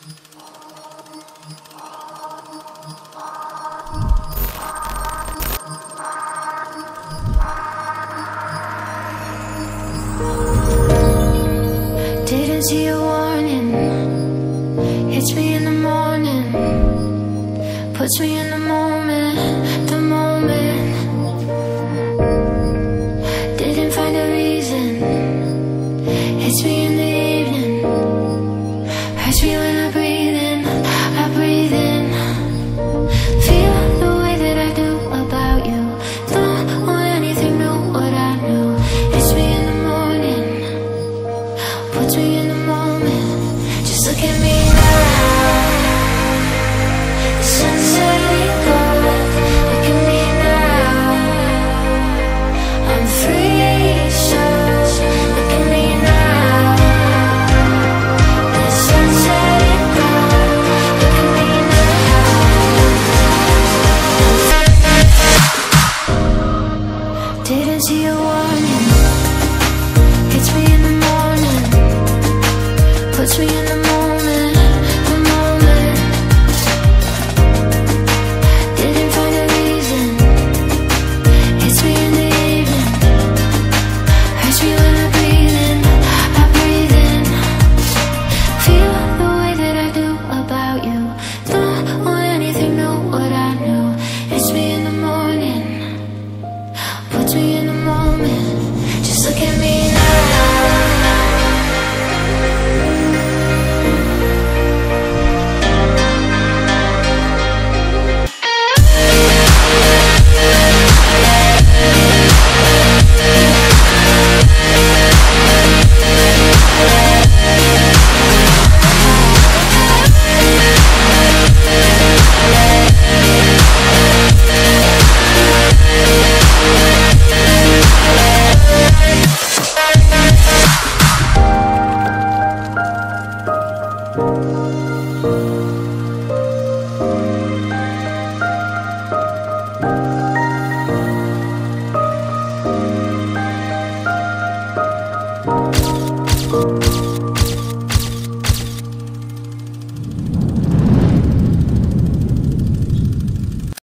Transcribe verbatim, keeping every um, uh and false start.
Didn't see a warning, hits me in the morning, puts me in the moment, the moment. Didn't find a reason, hits me in the evening, hurts me when I breathe in, I breathe in. Feel the way that I do about you, don't want anything new, what I knew. Hits me in the morning, puts me in the moment. Just look at me now, the sun's setting gold. Look at me now, I'm free, so look at me now, the sun's setting gold. Look at me now. Didn't see a warning, hits me in the morning, puts me in the moment, the moment. Didn't find a reason, hits me in the evening, hurts me when I breathe in, I breathe in. Feel the way that I do about you, don't want anything new, what I knew. Hits me in the morning, puts me in the moment. Just look at me now. You